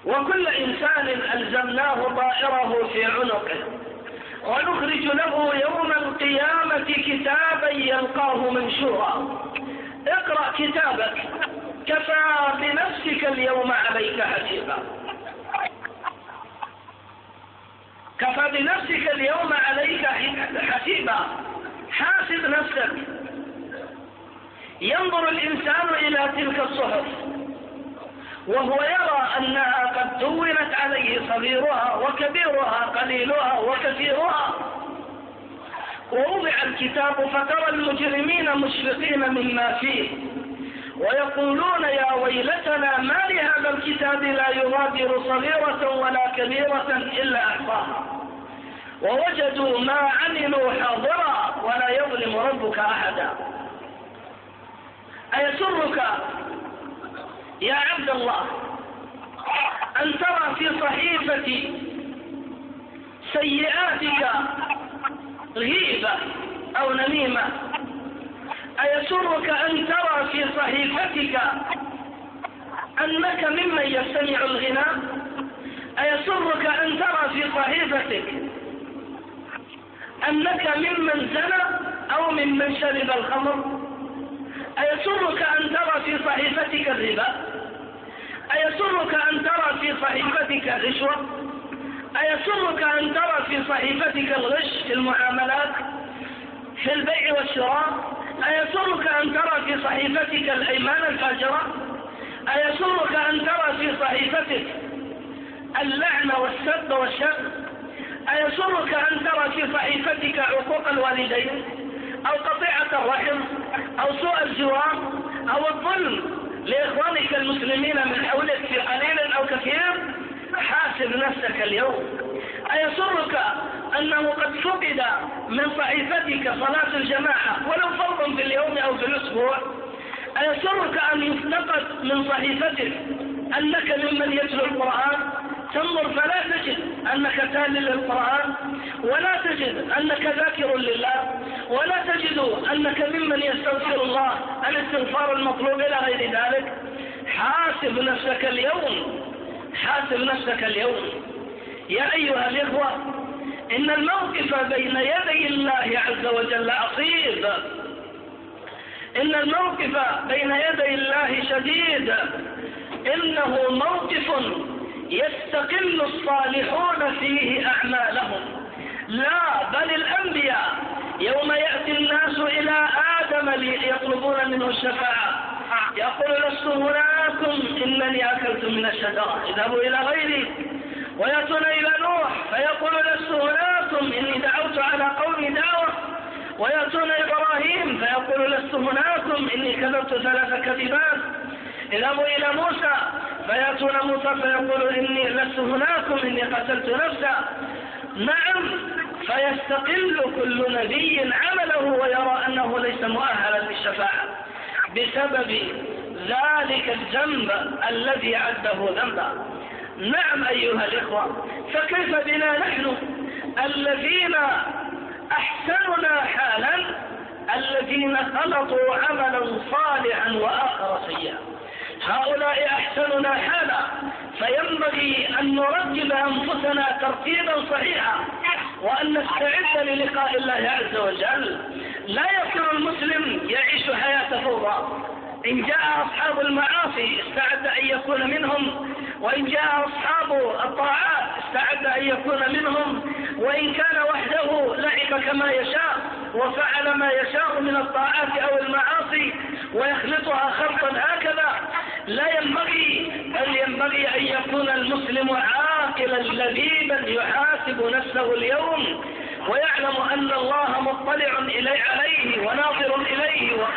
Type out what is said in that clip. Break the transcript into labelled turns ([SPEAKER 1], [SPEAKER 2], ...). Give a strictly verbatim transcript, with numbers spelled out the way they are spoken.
[SPEAKER 1] وكل إنسان ألزمناه طائره في عنقه ونخرج له يوم القيامة كتابا يلقاه منشورا. اقرأ كتابك، كفى بنفسك اليوم عليك حسيبا. كفى بنفسك اليوم عليك حسيبا. حاسب نفسك. ينظر الإنسان إلى تلك الصحف وهو يرى أنها قد دونت عليه صغيرها وكبيرها، قليلها وكثيرها، ووضع الكتاب فترى المجرمين مشفقين مما فيه ويقولون يا ويلتنا ما لهذا الكتاب لا يغادر صغيرة ولا كبيرة إلا أحصاها ووجدوا ما عملوا حاضرا ولا يظلم ربك أحدا. أيسرك يا عبد الله أن ترى في صحيفة سيئاتك غيبة أو نميمة؟ أيسرك أن ترى في صحيفتك أنك ممن يستمع الغناء؟ أيسرك أن ترى في صحيفتك أنك ممن زنى أو ممن شرب الخمر؟ أيسرك أن ترى في صحيفتك الربا؟ أيسرك أن ترى في صحيفتك الرشوة؟ أيسرك أن ترى في صحيفتك الغش في المعاملات في البيع والشراء؟ أيسرك أن ترى في صحيفتك الأيمان الفاجرة؟ أيسرك أن ترى في صحيفتك اللعن والسب والشر؟ أيسرك أن ترى في صحيفتك عقوق الوالدين أو قطيعة الرحم أو سوء الجوار أو الظلم لإخوانك المسلمين من حولك في قليل أو كثير؟ حاسب نفسك اليوم. أيسرك أنه قد فقد من صحيفتك صلاة الجماعة ولو فرضا في اليوم أو في الأسبوع؟ أيسرك أن يفتقد من صحيفتك أنك ممن يتلو القرآن؟ تنظر فلا تجد أنك تال للقرآن ولا تجد أنك ذاكر لله ولا تجد أنك ممن يستغفر الله الاستغفار المطلوب إلى غير ذلك. حاسب نفسك اليوم. حاسب نفسك اليوم يا أيها الإخوة. إن الموقف بين يدي الله عز وجل عصيب. إن الموقف بين يدي الله شديد. إنه موقف يستقل الصالحون فيه أعمالهم، لا بل الأنبياء يوم يأتي الناس إلى آدم ليطلبون منه الشفاعة يقول لست هناكم إنني أكلت من الشجرة اذهبوا إلى غيري، ويأتون إلى نوح فيقول لست هناكم إني دعوت على قومي دعوة، ويأتون إبراهيم فيقول لست هناكم إني كذبت ثلاث كذبات، اذهبوا إلى موسى فيأتون موسى فيقول إني لست هناكم إني قتلت نفسا. نعم، فيستقل كل نبي عمله ويرى أنه ليس مؤهلا للشفاعة بسبب ذلك الذنب الذي عده ذنبا. نعم أيها الإخوة، فكيف بنا نحن الذين أحسننا حالا، الذين خلطوا عملا صالحا وآخر سيئا؟ هؤلاء أحسننا حالا، فينبغي أن نرتب أنفسنا ترتيبا صحيحا وأن نستعد للقاء الله عز وجل. لا يكون المسلم يعيش حياة فوضى. إن جاء أصحاب المعاصي استعد أن يكون منهم، وإن جاء أصحاب الطاعات استعد أن يكون منهم، وإن كان وحده لعب كما يشاء وفعل ما يشاء من الطاعات أو المعاصي ويخلطها خلطا هكذا. لا ينبغي بل ينبغي أن يكون المسلم عاقلا لبيبا يحاسب نفسه اليوم ويعلم أن الله مطلع إليه عليه وناظر إليه